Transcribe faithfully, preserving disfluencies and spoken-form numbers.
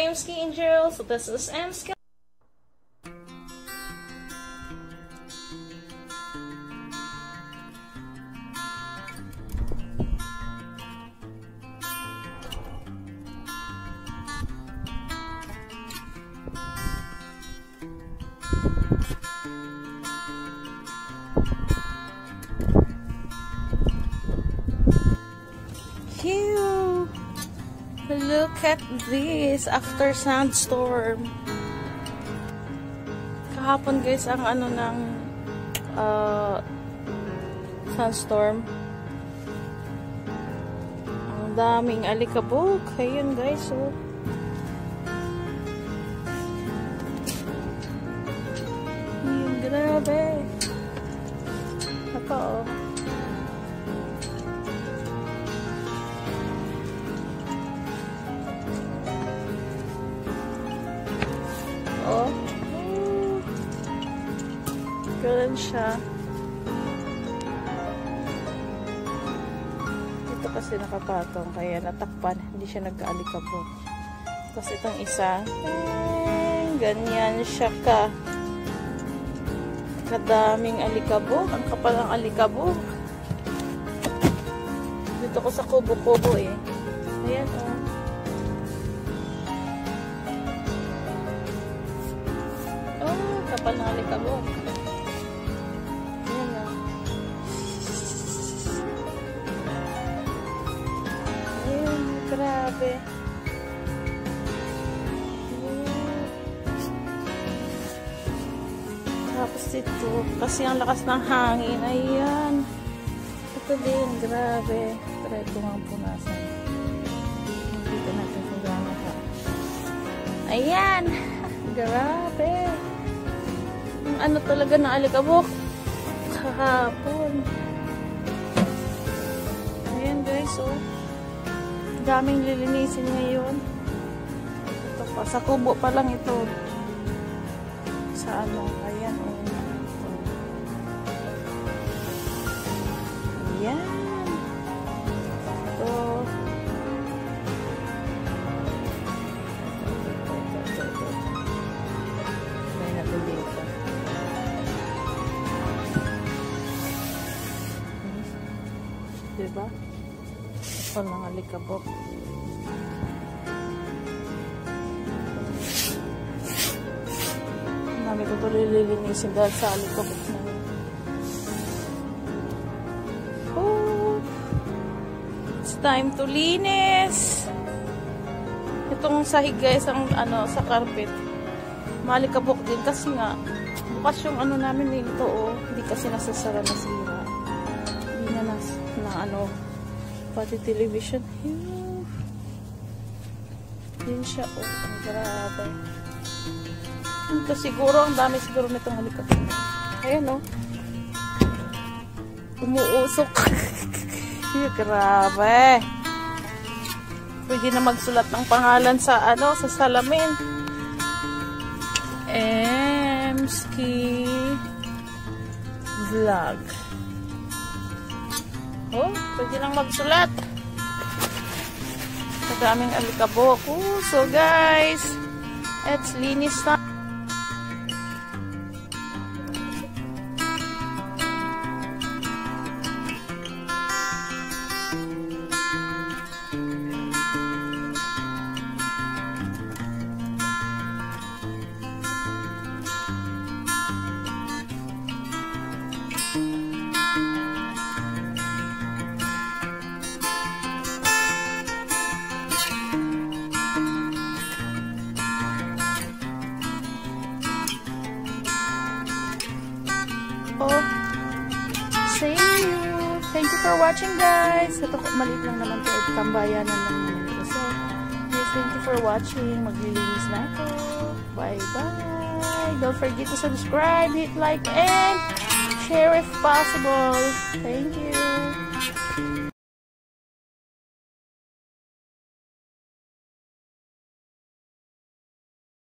name's Ski Angel. So this is M's. Phew! Look at this after Sandstorm. Kahapon guys ang ano ng uh, Sandstorm. Ang daming alikabok. Ayun guys, oh. Ayun, grabe. Ito, oh. Oh. Ganun siya. Ito kasi nakapatong kaya natakpan. Hindi siya nag-aalikabok. Tapos itong isa, eh, ganyan siya ka. Kadaming alikabok. Ang kapal ng alikabok. Dito ko sa kubo-kubo eh. Ayan oh. Kapal ng alikabok. Ayan o. Ayan, grabe. Ayan. Tapos ito, kasi ang lakas ng hangin. Ayan. Ito din, grabe. Try ko mga punasan. Dito natin kung gano'n ka. Ayan. Grabe. Ano talaga na alikabok kahapon. Ayan guys, oh. Daming lilinisin ngayon. Ito pa, sa kubo pa lang ito. Sa ano, ayan, oh. Ayan. Ito. May natin dito. Diba? Ito mga alikabok. Dami ko ito lilinisin dahil sa alikabok na yun. Oh, it's time to linis. Itong sahig guys, ang ano, sa carpet. Malikabok din kasi nga bukas yung ano namin dito, oh. Hindi kasi nasasara na sira. Hindi na nas na ano, pati television. Yun siya, oh, grabe. Ito siguro, ang dami siguro nitong alikabok. Ayan, oh. Umuusok. Grabe. Pwede na magsulat ng pangalan sa ano, sa salamin. Emski Vlog. Oh, pwede lang magsulat. Kadaming alikabok. Oh, so guys, let's linis na. Oh, see you. Thank you for watching guys. Ito, maliit lang naman ito. Tambayanan lang naman ito. So, guys, thank you for watching. Maglilinis na ako. Bye-bye. Don't forget to subscribe, hit like, and share if possible. Thank you.